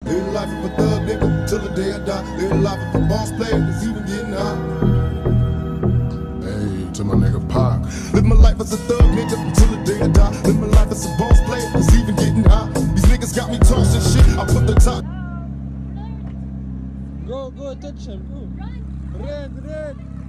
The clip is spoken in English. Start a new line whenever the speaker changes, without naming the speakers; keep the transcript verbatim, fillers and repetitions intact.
Live the life of a thug nigga till the day I die. Live the life of a boss player that's even getting high. Hey, to my nigga Pac. Live my life as a thug nigga until the day I die. Live my life as a boss player that's even getting high. These niggas got me tossing shit. I put the top.
Go, go, touch him, go. Red, red.